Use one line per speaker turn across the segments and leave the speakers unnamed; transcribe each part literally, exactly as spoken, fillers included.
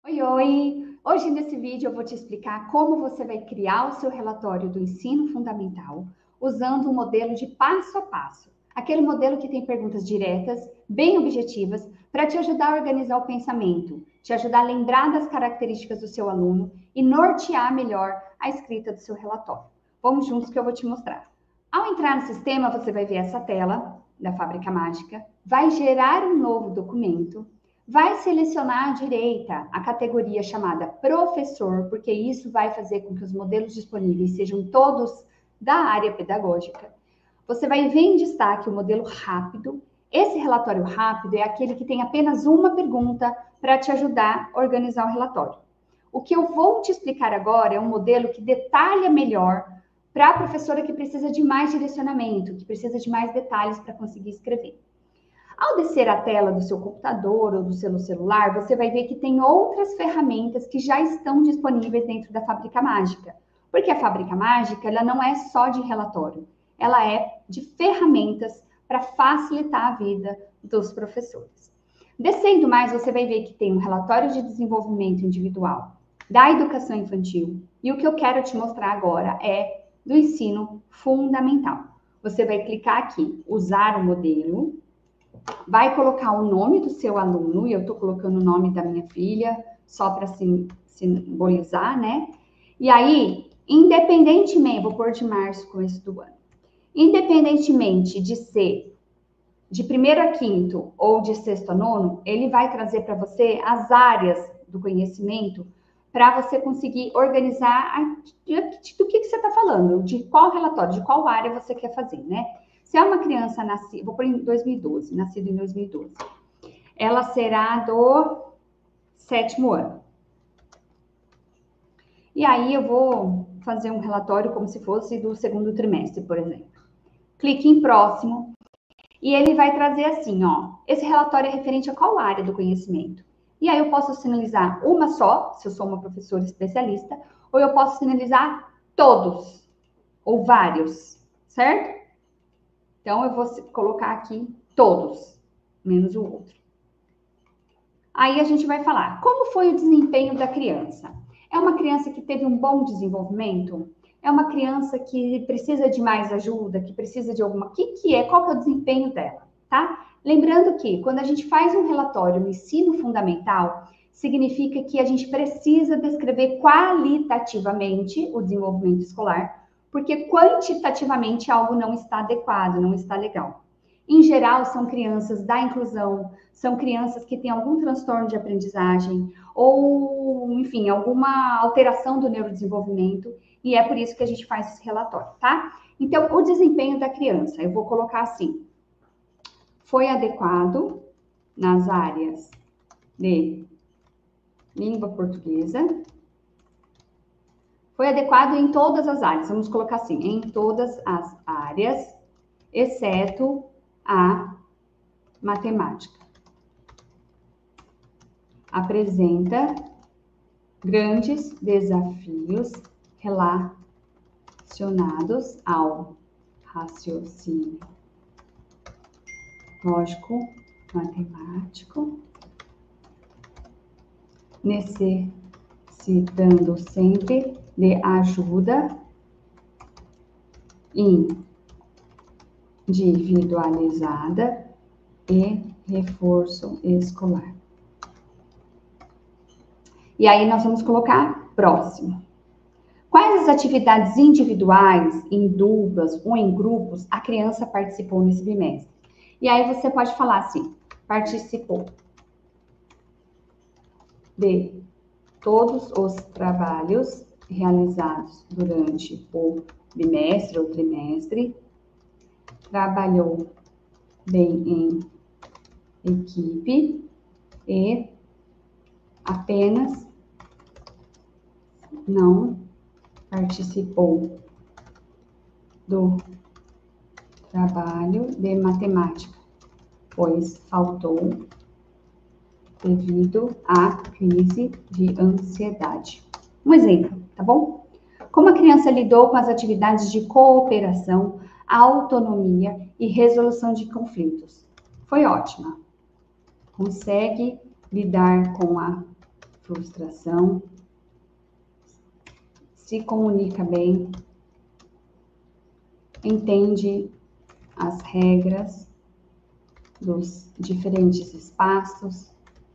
Oi, oi! Hoje nesse vídeo eu vou te explicar como você vai criar o seu relatório do ensino fundamental usando um modelo de passo a passo. Aquele modelo que tem perguntas diretas, bem objetivas, para te ajudar a organizar o pensamento, te ajudar a lembrar das características do seu aluno e nortear melhor a escrita do seu relatório. Vamos juntos que eu vou te mostrar. Ao entrar no sistema, você vai ver essa tela da Fábrica Mágica, vai gerar um novo documento, vai selecionar à direita a categoria chamada professor, porque isso vai fazer com que os modelos disponíveis sejam todos da área pedagógica. Você vai ver em destaque o modelo rápido. Esse relatório rápido é aquele que tem apenas uma pergunta para te ajudar a organizar o relatório. O que eu vou te explicar agora é um modelo que detalha melhor para a professora que precisa de mais direcionamento, que precisa de mais detalhes para conseguir escrever. Ao descer a tela do seu computador ou do seu celular, você vai ver que tem outras ferramentas que já estão disponíveis dentro da Fábrica Mágica. Porque a Fábrica Mágica, ela não é só de relatório, ela é de ferramentas para facilitar a vida dos professores. Descendo mais, você vai ver que tem um relatório de desenvolvimento individual da educação infantil. E o que eu quero te mostrar agora é do ensino fundamental. Você vai clicar aqui, usar o modelo, vai colocar o nome do seu aluno, e eu estou colocando o nome da minha filha, só para simbolizar, né? E aí, independentemente, vou pôr de março, começo do ano, independentemente de ser de primeiro a quinto ou de sexto a nono, ele vai trazer para você as áreas do conhecimento para você conseguir organizar a, do que, que você está falando, de qual relatório, de qual área você quer fazer, né? Se é uma criança nascida, vou pôr em dois mil e doze, nascida em dois mil e doze, ela será do sétimo ano. E aí eu vou fazer um relatório como se fosse do segundo trimestre, por exemplo. Clique em próximo e ele vai trazer assim, ó, esse relatório é referente a qual área do conhecimento? E aí eu posso sinalizar uma só, se eu sou uma professora especialista, ou eu posso sinalizar todos, ou vários, certo? Então, eu vou colocar aqui todos, menos o outro. Aí a gente vai falar, como foi o desempenho da criança? É uma criança que teve um bom desenvolvimento? É uma criança que precisa de mais ajuda, que precisa de alguma... O que que é? Qual que é o desempenho dela, tá? Lembrando que, quando a gente faz um relatório no ensino fundamental, significa que a gente precisa descrever qualitativamente o desenvolvimento escolar, porque quantitativamente algo não está adequado, não está legal. Em geral, são crianças da inclusão, são crianças que têm algum transtorno de aprendizagem ou, enfim, alguma alteração do neurodesenvolvimento, e é por isso que a gente faz esse relatório, tá? Então, o desempenho da criança, eu vou colocar assim, foi adequado nas áreas de língua portuguesa, foi adequado em todas as áreas, vamos colocar assim, em todas as áreas, exceto a matemática. Apresenta grandes desafios relacionados ao raciocínio lógico, matemático, necessitando sempre de ajuda individualizada e reforço escolar. E aí nós vamos colocar próximo. Quais as atividades individuais, em duplas ou em grupos a criança participou nesse bimestre? E aí você pode falar assim, participou de todos os trabalhos realizados durante o bimestre ou trimestre, trabalhou bem em equipe e apenas não participou do trabalho de matemática, pois faltou devido à crise de ansiedade. Um exemplo, tá bom? Como a criança lidou com as atividades de cooperação, autonomia e resolução de conflitos? Foi ótima. Consegue lidar com a frustração, se comunica bem, entende as regras dos diferentes espaços,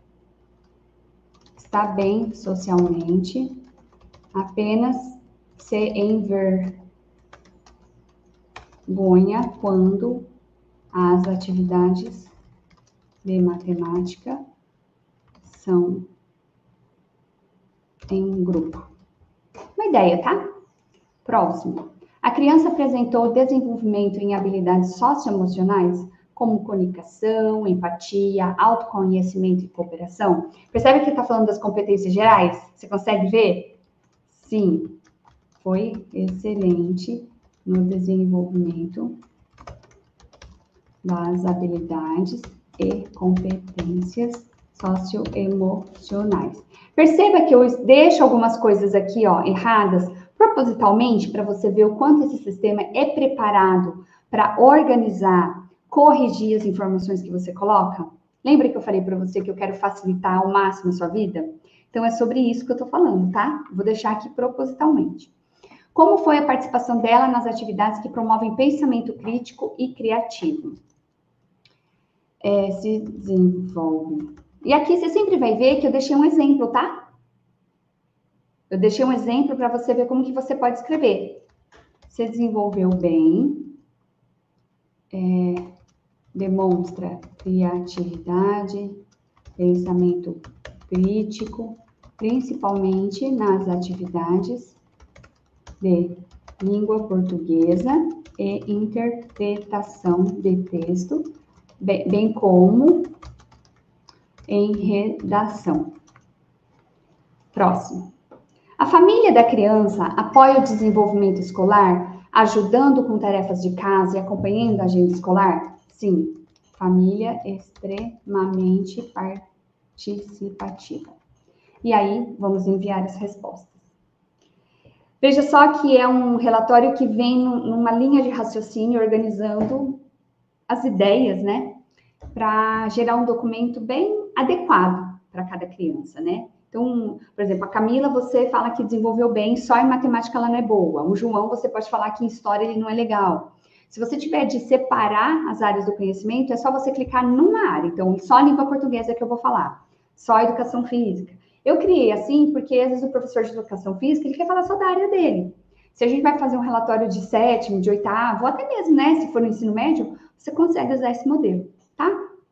está bem socialmente, apenas se envergonha quando as atividades de matemática são em grupo. Uma ideia, tá? Próximo. A criança apresentou desenvolvimento em habilidades socioemocionais, como comunicação, empatia, autoconhecimento e cooperação. Percebe que está falando das competências gerais? Você consegue ver? Sim, foi excelente no desenvolvimento das habilidades e competências socioemocionais. Perceba que eu deixo algumas coisas aqui, ó, erradas, propositalmente, para você ver o quanto esse sistema é preparado para organizar, corrigir as informações que você coloca. Lembra que eu falei para você que eu quero facilitar ao máximo a sua vida? Então, é sobre isso que eu estou falando, tá? Vou deixar aqui propositalmente. Como foi a participação dela nas atividades que promovem pensamento crítico e criativo? É, se desenvolve. E aqui você sempre vai ver que eu deixei um exemplo, tá? Eu deixei um exemplo para você ver como que você pode escrever. Se desenvolveu bem, é, demonstra criatividade, pensamento crítico, principalmente nas atividades de língua portuguesa e interpretação de texto, bem, bem como em redação. Próximo. A família da criança apoia o desenvolvimento escolar, ajudando com tarefas de casa e acompanhando a agenda escolar? Sim. Família extremamente participativa. E aí, vamos enviar as respostas. Veja só que é um relatório que vem numa linha de raciocínio, organizando as ideias, né? Para gerar um documento bem adequado para cada criança, né? Então, por exemplo, a Camila, você fala que desenvolveu bem, só em matemática ela não é boa. O João, você pode falar que em história ele não é legal. Se você tiver de separar as áreas do conhecimento, é só você clicar numa área. Então, só a língua portuguesa que eu vou falar, só a educação física. Eu criei assim porque, às vezes, o professor de educação física, ele quer falar só da área dele. Se a gente vai fazer um relatório de sétimo, de oitavo, ou até mesmo, né, se for no ensino médio, você consegue usar esse modelo, tá?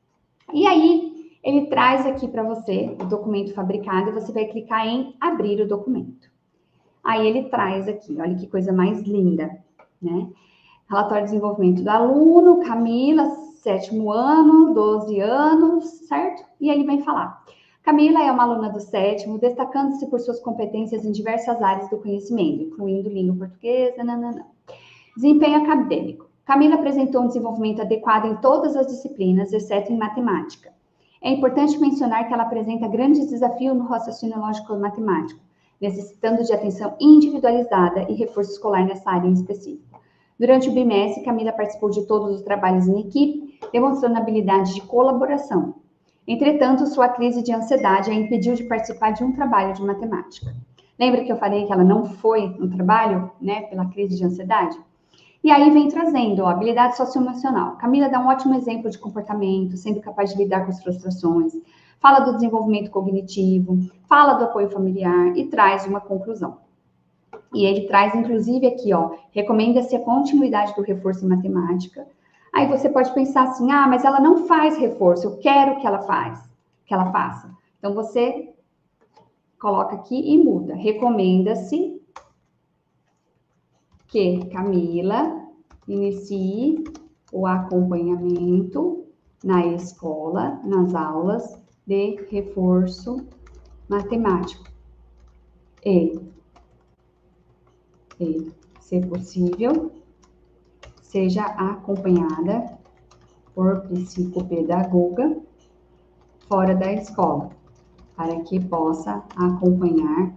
E aí, ele traz aqui para você o documento fabricado e você vai clicar em abrir o documento. Aí ele traz aqui, olha que coisa mais linda, né? Relatório de desenvolvimento do aluno, Camila, sétimo ano, doze anos, certo? E aí ele vem falar. Camila é uma aluna do sétimo, destacando-se por suas competências em diversas áreas do conhecimento, incluindo língua portuguesa, nananã. Desempenho acadêmico. Camila apresentou um desenvolvimento adequado em todas as disciplinas, exceto em matemática. É importante mencionar que ela apresenta grandes desafios no raciocínio lógico-matemático, necessitando de atenção individualizada e reforço escolar nessa área em específico. Durante o bimestre, Camila participou de todos os trabalhos em equipe, demonstrando habilidade de colaboração. Entretanto, sua crise de ansiedade a impediu de participar de um trabalho de matemática. Lembra que eu falei que ela não foi no trabalho, né, pela crise de ansiedade? E aí vem trazendo, ó, habilidade socioemocional. Camila dá um ótimo exemplo de comportamento, sendo capaz de lidar com as frustrações, fala do desenvolvimento cognitivo, fala do apoio familiar e traz uma conclusão. E ele traz, inclusive, aqui, ó, recomenda-se a continuidade do reforço em matemática. Aí você pode pensar assim, ah, mas ela não faz reforço, eu quero que ela faz, que ela faça. Então, você coloca aqui e muda. Recomenda-se que Camila inicie o acompanhamento na escola, nas aulas de reforço matemático. E, e se possível, seja acompanhada por psicopedagoga fora da escola, para que possa acompanhar,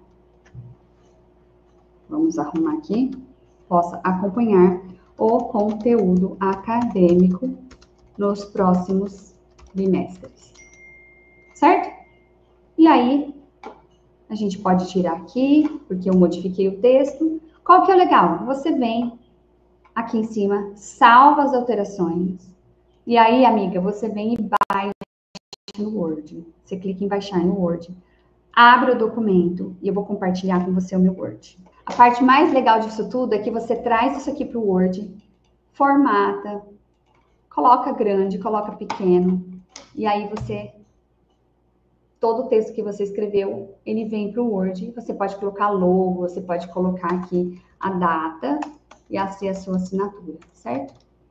vamos arrumar aqui, possa acompanhar o conteúdo acadêmico nos próximos bimestres, certo? E aí, A gente pode tirar aqui, porque eu modifiquei o texto. Qual que é o legal? Você vem aqui em cima, salva as alterações. E aí, amiga, você vem e baixa no Word. Você clica em baixar no Word. Abre o documento e eu vou compartilhar com você o meu Word. A parte mais legal disso tudo é que você traz isso aqui para o Word, formata, coloca grande, coloca pequeno, e aí você, todo o texto que você escreveu, ele vem para o Word. Você pode colocar logo, você pode colocar aqui a data e assim a sua assinatura, certo?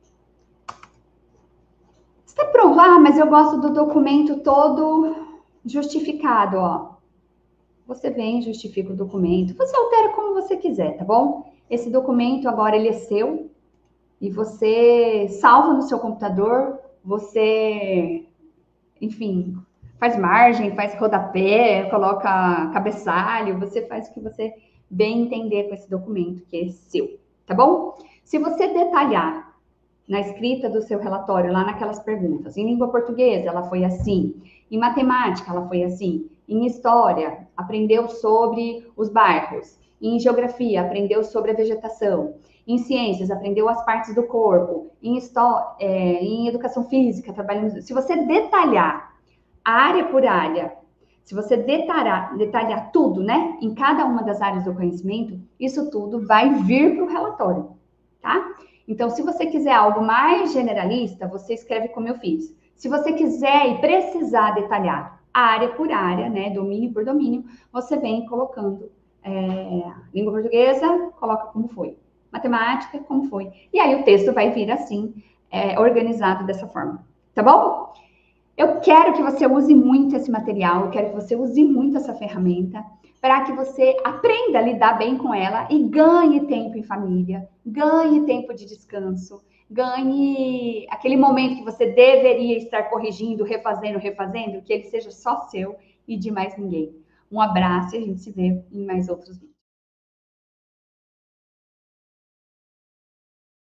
Está pronto? Ah, mas eu gosto do documento todo justificado, ó. Você vem, justifica o documento, você altera como você quiser, tá bom? Esse documento agora ele é seu e você salva no seu computador, você, enfim, faz margem, faz rodapé, coloca cabeçalho, você faz o que você bem entender com esse documento que é seu, tá bom? Se você detalhar na escrita do seu relatório, lá naquelas perguntas, em língua portuguesa ela foi assim, em matemática ela foi assim, em história aprendeu sobre os bairros, em geografia aprendeu sobre a vegetação, em ciências aprendeu as partes do corpo, em, é, em educação física trabalhamos. Se você detalhar área por área, se você detalhar, detalhar tudo, né, em cada uma das áreas do conhecimento, isso tudo vai vir para o relatório, tá? Então, se você quiser algo mais generalista, você escreve como eu fiz. Se você quiser e precisar detalhar área por área, né, domínio por domínio, você vem colocando é, língua portuguesa, coloca como foi. Matemática, como foi. E aí o texto vai vir assim, é, organizado dessa forma. Tá bom? Eu quero que você use muito esse material, eu quero que você use muito essa ferramenta, para que você aprenda a lidar bem com ela e ganhe tempo em família, ganhe tempo de descanso, ganhe aquele momento que você deveria estar corrigindo, refazendo, refazendo, que ele seja só seu e de mais ninguém. Um abraço e a gente se vê em mais outros vídeos.